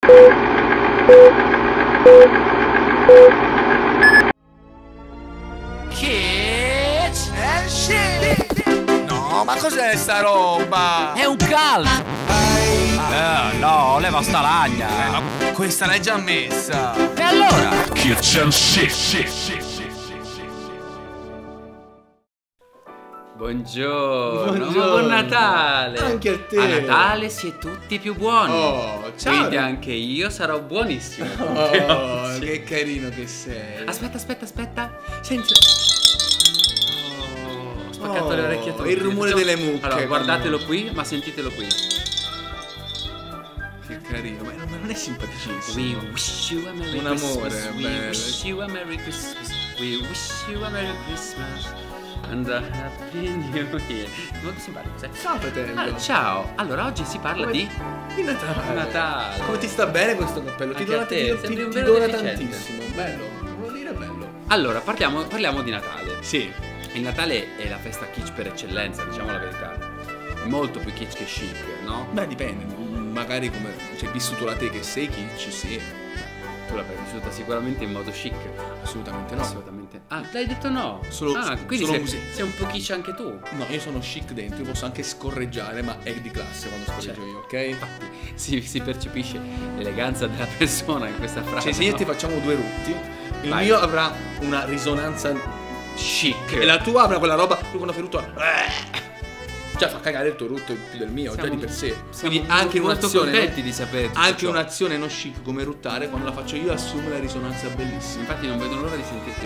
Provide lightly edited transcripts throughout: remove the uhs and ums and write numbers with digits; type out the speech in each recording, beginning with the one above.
Kids and shit. No, ma cos'è sta roba? È un calcio! No, leva sta lagna! Ma questa l'hai già messa! E allora? Kids and shit. Buongiorno, buon Natale! Anche a te! A Natale si è tutti più buoni! Oh, ciao! Quindi anche io sarò buonissimo! Oh, Sì. che carino che sei! Aspetta! Senza... Oh, ho spaccato le orecchie a tutti. Il rumore delle mucche! Allora, guardatelo qui, ma sentitelo qui. Che carino, ma non è simpaticissimo! We wish you a Merry Un amore, Christmas. We bello. wish you a Merry Christmas. We wish you a Merry Christmas. And a Happy New Year. Molto simpatico, sai? Ciao fratello! Ah, ciao! Allora, oggi si parla Come- di Di Natale! Natale. Come ti sta bene questo cappello? Ti Anche dona, a te, sembri un ti vero dona deficiente. tantissimo, bello, devo dire bello. Allora, parliamo di Natale. Sì, Il Natale è la festa kitsch per eccellenza, diciamo la verità. È molto più kitsch che chic, no? beh dipende, magari come, cioè vissuto la te che sei kitsch, sì, Tu l'avrai vissuta sicuramente in modo chic. assolutamente no. Assolutamente. Ah, l'hai detto no? Solo- quindi solo sei un po' kitsch anche tu. No, io sono chic dentro, io posso anche scorreggiare, ma è di classe quando scorreggio io, ok? Infatti si percepisce l'eleganza della persona in questa frase. Cioè se io no? ti facciamo due rutti, il Vai. mio avrà una risonanza chic. e la tua avrà quella roba, tu quando fai rutto già fa cagare il tuo rutto più del mio, già Siamo- di per sé. siamo Quindi anche molto un'azione contenti di sapere tutto anche ciò. un'azione non chic come ruttare, quando la faccio io assume la risonanza bellissima. Infatti non vedo l'ora di sentirti.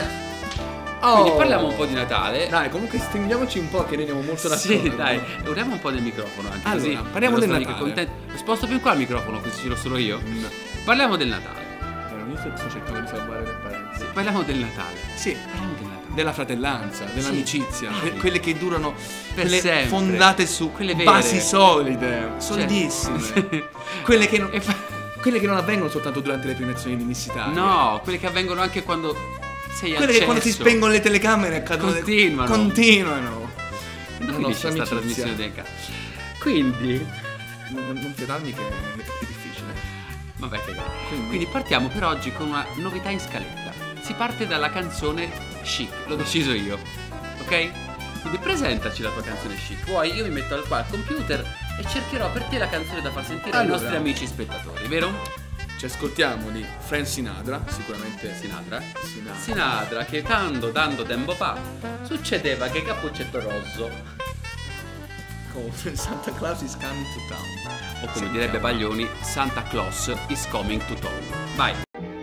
Oh. Quindi parliamo un po' di Natale. Dai, comunque stringiamoci un po' che ne andiamo molto d'accordo. Sì, dai, usiamo un po' del microfono anche Allora, così. parliamo i del nostri amici Natale. contenti. Sposto più in qua il microfono così ce l'ho solo io. Parliamo del Natale. Io sto cercando di salvare le parenti. Parliamo del Natale. Sì, Parliamo del Natale. della fratellanza, dell'amicizia, quelle che durano, Per quelle sempre. fondate su Quelle vere. basi solide, solidissime. quelle, che non, E fa- quelle che non avvengono soltanto durante le premiazioni di Miss Italia. No, quelle che avvengono anche quando sei Quelle che quando si accesso. spengono le telecamere accadono. Continuano. Continuano. Quando La finisce nostra sta amicizia. trasmissione del cazzo. Quindi, Non fiedarmi che è difficile. vabbè che Quindi- Quindi partiamo per oggi con una novità in scaletta. Si parte dalla canzone chic, l'ho deciso io, ok? Quindi presentaci la tua canzone chic. Vuoi? Io mi metto qua al computer e cercherò per te la canzone da far sentire ai Allora. nostri amici spettatori, vero? Ci ascoltiamo di Frank Sinatra, sicuramente Sinatra? Sinatra. Sinatra che dando tempo fa succedeva che Cappuccetto Rosso, Con Santa Claus is coming to town. o come direbbe Baglioni, Santa Claus is coming to town. Vai!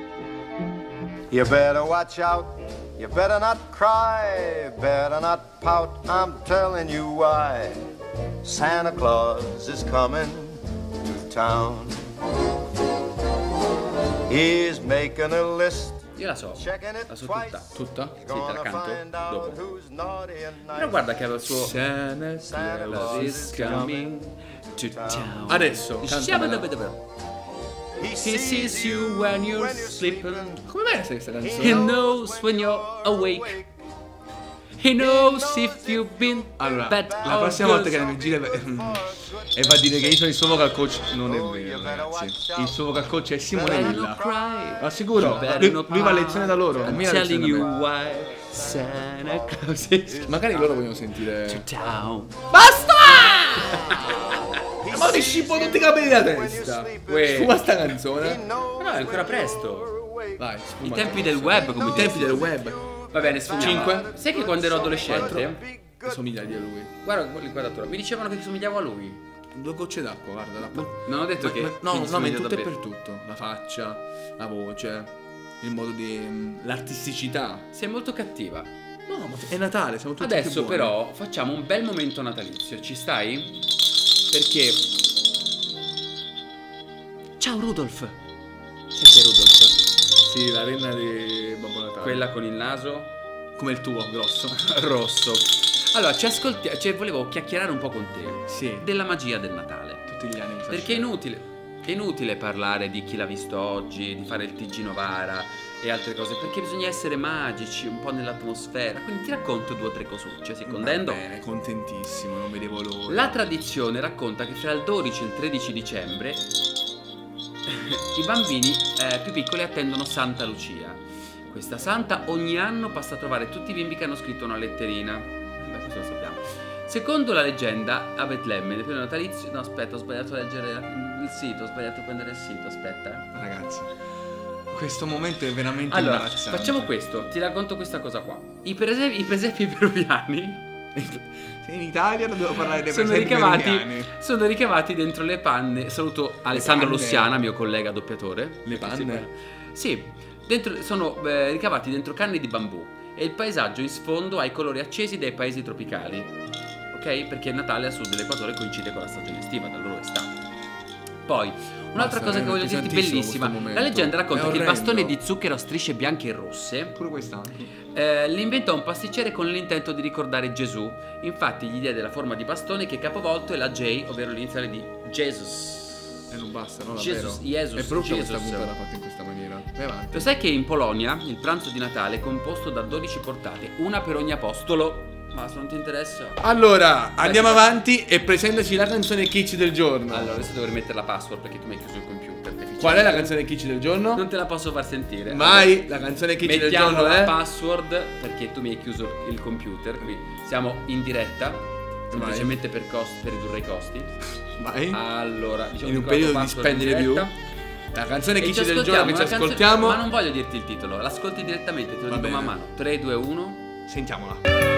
You better watch out, you better not cry, better not pout, I'm telling you why. Santa Claus is coming to town. He's making a list, Io la so, checking it la so twice. tutta. Tutta? Sì, te la Gonna canto find out dopo. who's naughty and nice. Però guarda che aveva il suo Santa Santa Claus Claus is is coming to town. Adesso, cantamela. He He sees you when you're sleeping. Come mai sai questa He canzone? knows when you're awake. He knows if you've been Allora, bad la or prossima good. volta che mi gira e va a dire che io sono il suo vocal coach, non è vero, ragazzi. Il suo vocal coach è Simone Better Villa. not cry. Assicuro, Better lui not va a cry. lezione da loro. I'm non viene a telling lezione da you me. why Santa Claus is Magari loro vogliono sentire. town. Basta! Ma ti scippo tutti i capelli da testa. Uè. Sfuma sta canzone. Però è ancora presto. Vai, I sfuma. tempi del web, come I tempi del web. Va bene, sfumiamo. 5. Sai che quando ero adolescente, Somiglia di a lui. guarda l'inquadratura, mi dicevano che somigliavo a lui. 2 gocce d'acqua, guarda. Non ho detto che No, quindi no, ma in somiglio tutto e davvero. per tutto. La faccia, la voce, il modo di. L'artisticità. Sei molto cattiva. No, ma è Natale, siamo tutti più Adesso buoni. però facciamo un bel momento natalizio, ci stai? Perché ciao Rudolf. Sai chi è Rudolf? Sì, la renna di Babbo Natale. Quella con il naso come il tuo, grosso. rosso. Allora, volevo chiacchierare un po' con te Sì. della magia del Natale. Tutti gli anni mi fa Perché è inutile parlare di chi l'ha visto oggi, di fare il TG Novara e altre cose, perché bisogna essere magici, un po' nell'atmosfera. Quindi ti racconto 2 o 3 cosucce, si condendo? Va bene, contentissimo, non vedevo l'ora. La tradizione racconta che fra il 12 e il 13 dicembre I bambini più piccoli attendono Santa Lucia. Questa santa ogni anno passa a trovare tutti i bimbi che hanno scritto una letterina. Beh, questo lo sappiamo. Secondo la leggenda, a Betlemme, nel periodo natalizio... No, aspetta, ho sbagliato a leggere il sito, ho sbagliato a prendere il sito, aspetta. Ragazzi, questo momento è veramente Allora, imbarazzante. facciamo questo, ti racconto questa cosa qua. I presepi peruviani in Italia dobbiamo parlare dei presepi peruviani. sono ricavati dentro le panne. Saluto Alessandro panne? Lussiana, mio collega doppiatore. Le panne? Sì, sono ricavati dentro canne di bambù. E il paesaggio in sfondo ha i colori accesi dei paesi tropicali. Ok? Perché il Natale a sud dell'equatore coincide con la stagione estiva, da loro estate. Poi, un'altra cosa che voglio dirti bellissima. La leggenda racconta che il bastone di zucchero a strisce bianche e rosse, pure quest'anno, l'inventò un pasticcere con l'intento di ricordare Gesù. Infatti gli diede la forma di bastone che capovolto è la J, ovvero l'iniziale di Jesus. E non basta, no? Jesus, Davvero? È brutta questa Jesus. puntata fatta in questa maniera. Vai avanti. Lo sai che in Polonia il pranzo di Natale è composto da 12 portate, una per ogni apostolo? Ma se non ti interessa... Allora, andiamo avanti e presentaci la canzone kitsch del giorno. Allora, adesso devo rimettere la password perché tu mi hai chiuso il computer. Qual è la canzone kitsch del giorno? Non te la posso far sentire. Mai la canzone kitsch del Mettiamo giorno la è... password perché tu mi hai chiuso il computer. Qui siamo in diretta, semplicemente per ridurre i costi. Vai. Allora, diciamo In un che periodo la di password in spendere più. diretta. La canzone E kitsch del giorno che ci una canzone- ascoltiamo. Ma non voglio dirti il titolo, l'ascolti direttamente, te lo Va dico man bene. mano. 3, 2, 1. Sentiamola.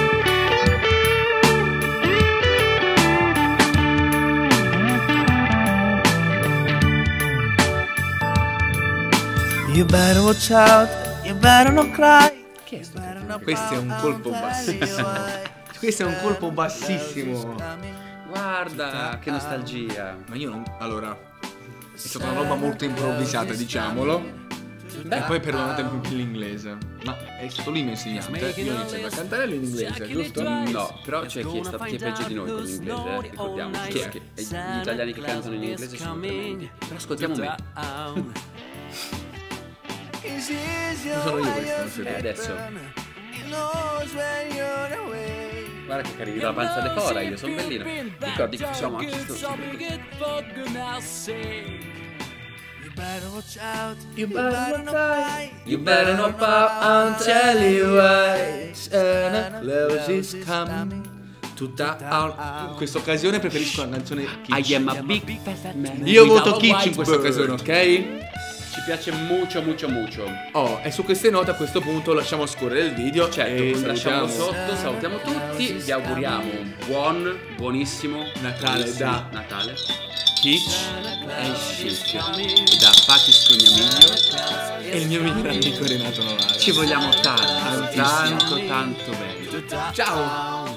You better watch out, you better not cry. Che è sto? Questo è un colpo bassissimo. Questo è un colpo bassissimo. Guarda, che nostalgia. Ma io non... Allora, è stata una roba molto improvvisata, diciamolo. E poi perdonate anche l'inglese. Ma è stato lì il mio insegnante. Io ho iniziato a cantare in inglese, giusto? No, però c'è chi è peggio di noi con l'inglese, ricordiamo. Chi è? Che gli italiani che cantano in inglese sono tremendi. Però ascoltiamo me. Non sono io questo, non siete. Adesso. Guarda che carino, la panza de fora, io sono bellino. Ricordi che facciamo anche sto. You better not cry. You better not pop, I'll tell you why. Love is coming. Tutta in questa occasione preferisco la canzone kitsch. I am a big fat man. Io voto kitsch in questa occasione, ok? Ci piace mucho. Oh, e su queste note a questo punto lasciamo scorrere il video. Certo, e lasciamo salutiamo. sotto, salutiamo tutti, vi auguriamo un buonissimo Natale buonissimo da Natale kitsch e chic da Patti Scognamiglio. e il mio migliore amico Renato Novara. Ci vogliamo tanto bene. Ciao!